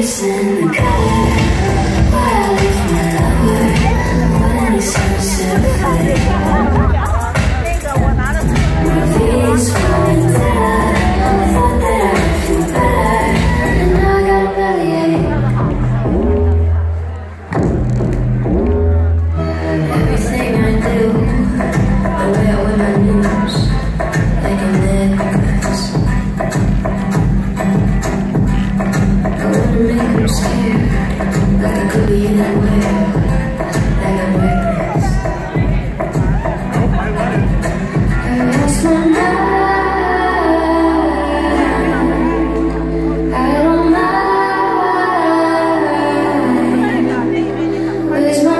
it's in the gutter where I leave my lover. What an expensive thing. My feet's falling down. I thought that I'd feel better, and now I got a bellyache. Everything I do, I wear with my news like a necklace. I wanna make them scared, like I could be anywhere, like I'm reckless. I lost my mind, I don't mind. Where's my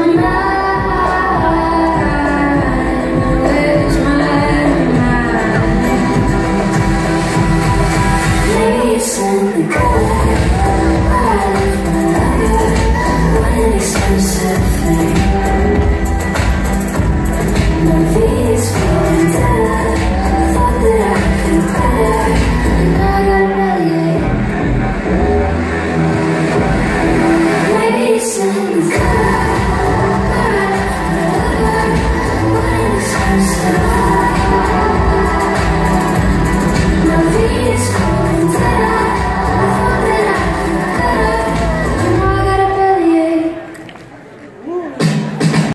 mind? Where's my mind? Maybe it's in the gutter. What an expensive thing. My feet is falling down. I thought that I could better.